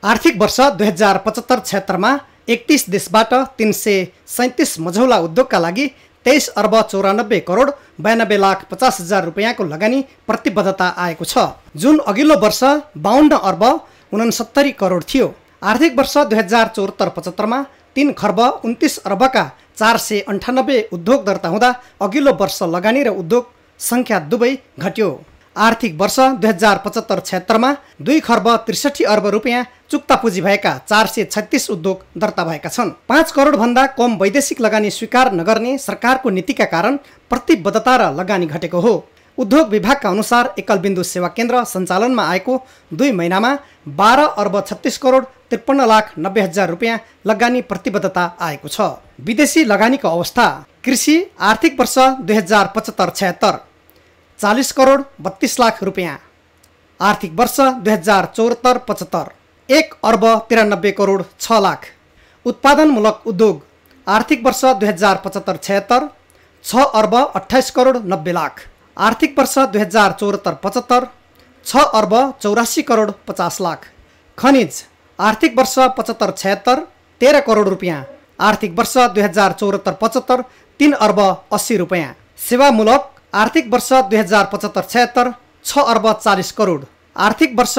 आर्थिक वर्ष 2075-76 मा 31 देशबाट 337 मझौला उद्योगका लागि 23 अर्ब 94 करोड 92,50,000 रुपैयाँको लगानी प्रतिबद्धता आएको छ, जुन अघिल्लो वर्ष 52 अर्ब 69 करोड थियो। आर्थिक वर्ष 2074-75 मा 3 खर्ब 29 अर्बका 498 उद्योग दर्ता हुँदा अघिल्लो वर्ष लगानी र उद्योग सङ्ख्या दुवै घट्यो। आर्थिक वर्ष 2075-76 मा 2 खर्ब 63 अर्ब रुपैयाँ चुक्ता पुँजी भएका 436 उद्योग दर्ता भएका छन्। 5 करोड भन्दा कम वैदेशिक लगानी स्वीकार नगर्ने सरकारको नीतिका कारण प्रतिबद्धता र लगानी घटेको हो। उद्योग विभागका अनुसार एकल बिन्दु सेवा केन्द्र सञ्चालनमा आएको 2 महिनामा 12 अर्ब 36 करोड 53,90,000 रुपैयाँ लगानी प्रतिबद्धता आएको छ। विदेशी लगानीको अवस्था। कृषि आर्थिक वर्ष 2075-76 40 करोड 32 लाख रुपैयाँ। आर्थिक वर्ष 2074-75 1 अर्ब 93 करोड 6 लाख। उत्पादनमूलक उद्योग आर्थिक वर्ष 2075-76 6 अर्ब 28 करोड 90 लाख। आर्थिक वर्ष 2074-75 6 अर्ब 84 करोड 50 लाख। खनिज आर्थिक वर्ष 75-76 13 करोड रुपैयाँ। आर्थिक वर्ष 2074-75 3 अर्ब 80 रुपैयाँ। सेवामूलक आर्थिक वर्ष 2075-76 6 अर्ब 40 करोड। आर्थिक वर्ष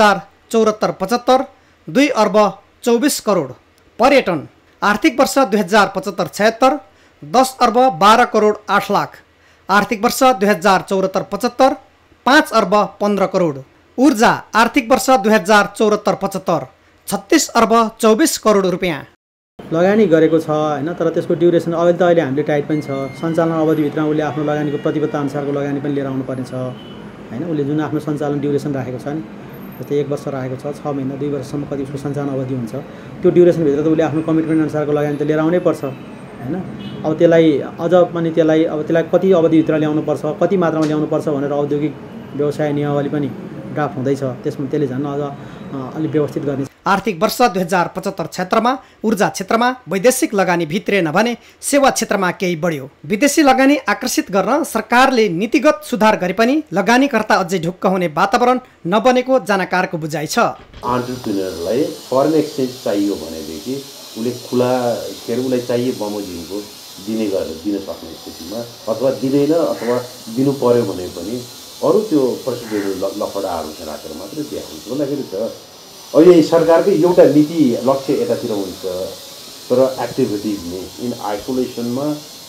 2074-75 2 अर्ब 24 करोड। पर्यटन आर्थिक वर्ष 2075-76 10 अर्ब 12 करोड 8 लाख। आर्थिक वर्ष 2074-75 5 अर्ब 15 करोड। ऊर्जा आर्थिक वर्ष 2074-75 36 अर्ब 24 करोड रुपैयाँ। लगानी गरेको छ हैन, तर त्यसको ड्युरेसन अहिले हामीले टाइट पनि छ। सञ्चालन अवधिभित्रमा उसले आफ्नो लगानीको प्रतिबद्धता अनुसारको लगानी पनि लिएर आउनुपर्ने छ हैन। उसले जुन आफ्नो सञ्चालन ड्युरेसन राखेको छ नि, जस्तै 1 वर्ष राखेको छ, 6 महिना 2 वर्षसम्म कति उसको सञ्चालन अवधि हुन्छ, त्यो ड्युरेसनभित्र त उसले आफ्नो कमिटमेन्ट अनुसारको लगानी त लिएर आउनै पर्छ हैन। अब त्यसलाई अझ पनि त्यसलाई कति अवधिभित्र ल्याउनुपर्छ, कति मात्रामा ल्याउनुपर्छ भनेर औद्योगिक व्यवसाय नियमावली पनि ड्राफ्ट हुँदैछ। त्यसमा त्यसले झन् अझ अलिक व्यवस्थित गर्ने। आर्थिक वर्ष 2075-76 मा ऊर्जा क्षेत्रमा वैदेशिक लगानी भित्रिएन भने सेवा क्षेत्रमा केही बढ्यो। विदेशी लगानी आकर्षित गर्न सरकारले नीतिगत सुधार गरे पनि लगानीकर्ता अझै ढुक्क हुने वातावरण नबनेको जानकारको बुझाइ छ। एन्टरप्रेन्योरलाई फरेन एक्सचेन्ज चाहियो भनेदेखि उसले खुला उसलाई चाहिए बमोजिमको दिन सक्ने स्थितिमा, अथवा दिँदैन अथवा दिनु पर्यो भने पनि अरू त्यो प्रोसिडियर लफडाहरू राखेर मात्रै दिएको भन्दाखेरि त अहिले सरकारकै एउटा नीति लक्ष्य यतातिर हुन्छ, तर एक्टिभिटिज नै इन आइसोलेसनमा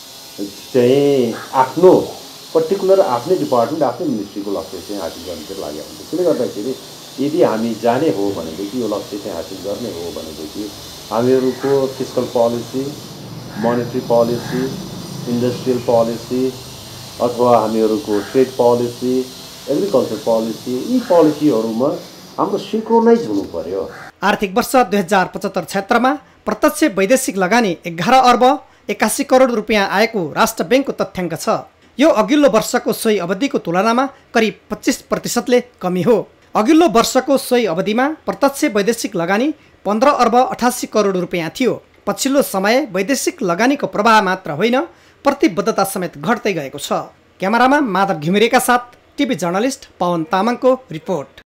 चाहिँ आफ्नो पर्टिकुलर आफ्नै डिपार्टमेन्ट आफ्नै मिनिस्ट्रीको लक्ष्य चाहिँ हासिल गर्न चाहिँ लागेको हुन्छ। त्यसले गर्दाखेरि यदि हामी जाने हो भनेदेखि यो लक्ष्य चाहिँ हासिल गर्ने हो भनेदेखि हामीहरूको fiscal policy, monetary policy, industrial policy अथवा हामीहरूको ट्रेड पोलिसी, एग्रिकल्चर पोलिसी, यी पोलिसीहरूमा हाम्रो सिन्क्रोनाइज हुनु पर्यो। आर्थिक वर्ष 2075-76 मा प्रत्यक्ष वैदेशिक लगानी 11 अर्ब 81 करोड रुपैयाँ आएको राष्ट्र ब्याङ्कको तथ्याङ्क छ। यो अघिल्लो वर्षको सोही अवधिको तुलनामा करिब 25% कमी हो। अघिल्लो वर्षको सोही अवधिमा प्रत्यक्ष वैदेशिक लगानी 15 अर्ब 88 करोड रुपैयाँ थियो। पछिल्लो समय वैदेशिक लगानीको प्रवाह मात्र होइन, प्रतिबद्धता समेत घट्दै गएको छ। क्यामेरामा माधव घिमिरेका साथ टिभी जर्नलिस्ट पवन तामाङको रिपोर्ट।